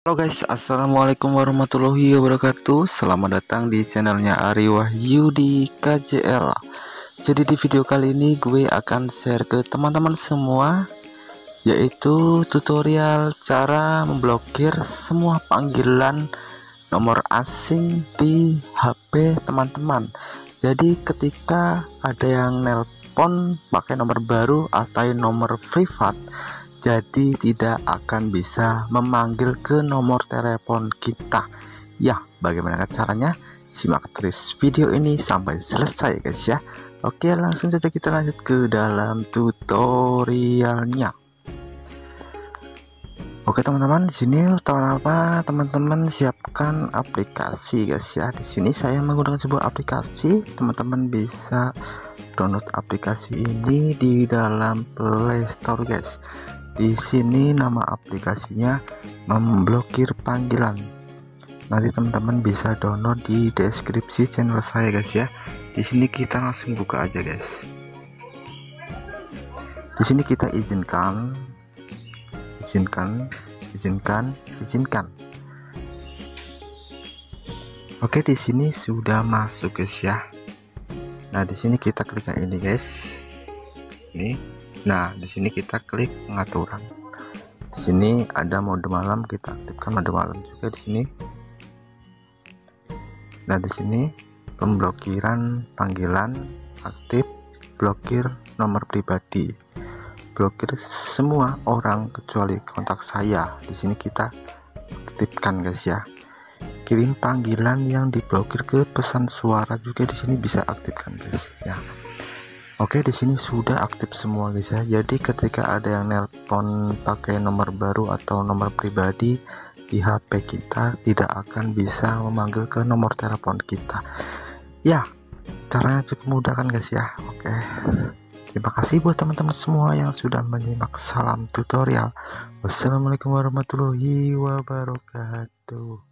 Halo guys, assalamualaikum warahmatullahi wabarakatuh. Selamat datang di channelnya Ari Wahyu di KJL. Jadi di video kali ini gue akan share ke teman-teman semua, yaitu tutorial cara memblokir semua panggilan nomor asing di HP teman-teman. Jadi ketika ada yang nelpon pakai nomor baru atau nomor privat, jadi tidak akan bisa memanggil ke nomor telepon kita. Ya, bagaimana caranya? Simak terus video ini sampai selesai guys ya. Oke, langsung saja kita lanjut ke dalam tutorialnya. Oke teman-teman, di sini pertama teman-teman siapkan aplikasi guys ya. Di sini saya menggunakan sebuah aplikasi. Teman-teman bisa download aplikasi ini di dalam Play Store guys. Di sini nama aplikasinya memblokir panggilan. Nanti teman-teman bisa download di deskripsi channel saya guys ya. Di sini kita langsung buka aja guys. Di sini kita izinkan. Oke, di sini sudah masuk guys ya. Nah, di sini kita klik yang ini guys. Ini. Nah, di sini kita klik pengaturan. Di sini ada mode malam, kita aktifkan mode malam juga di sini. Nah, di sini pemblokiran panggilan aktif, blokir nomor pribadi, blokir semua orang kecuali kontak saya. Di sini kita aktifkan guys ya. Kirim panggilan yang diblokir ke pesan suara juga di sini bisa aktifkan guys ya. Oke, di sini sudah aktif semua guys ya. Jadi ketika ada yang nelpon pakai nomor baru atau nomor pribadi di HP kita, tidak akan bisa memanggil ke nomor telepon kita. Ya, caranya cukup mudah kan guys ya. Oke. Terima kasih buat teman-teman semua yang sudah menyimak. Salam tutorial. Wassalamualaikum warahmatullahi wabarakatuh.